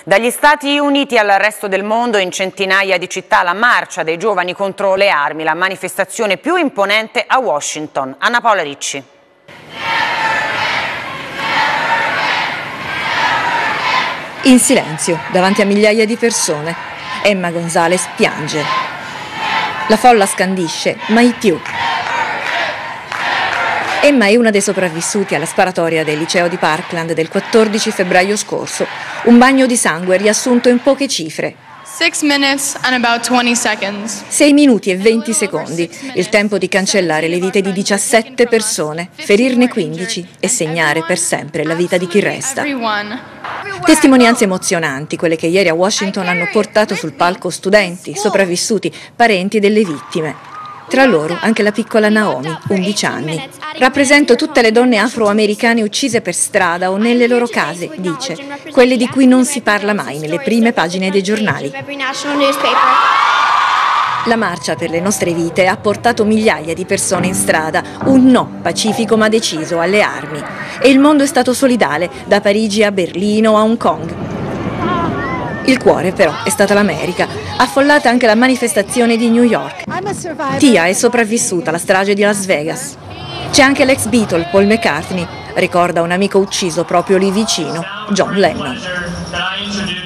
Dagli Stati Uniti al resto del mondo, in centinaia di città, la marcia dei giovani contro le armi, la manifestazione più imponente a Washington. Anna Paola Ricci. In silenzio, davanti a migliaia di persone, Emma Gonzalez piange. La folla scandisce, mai più. Emma è una dei sopravvissuti alla sparatoria del liceo di Parkland del 14 febbraio scorso. Un bagno di sangue riassunto in poche cifre. 6 minutes and about 20 seconds. 6 minuti e 20 secondi, il tempo di cancellare le vite di 17 persone, ferirne 15 e segnare per sempre la vita di chi resta. Testimonianze emozionanti, quelle che ieri a Washington hanno portato sul palco studenti, sopravvissuti, parenti delle vittime. Tra loro anche la piccola Naomi, 11 anni. Rappresento tutte le donne afroamericane uccise per strada o nelle loro case, dice, quelle di cui non si parla mai nelle prime pagine dei giornali. La marcia per le nostre vite ha portato migliaia di persone in strada, un no pacifico ma deciso alle armi. E il mondo è stato solidale, da Parigi a Berlino a Hong Kong. Il cuore però è stata l'America, affollata anche la manifestazione di New York. Tia è sopravvissuta alla strage di Las Vegas. C'è anche l'ex Beatle Paul McCartney, ricorda un amico ucciso proprio lì vicino, John Lennon.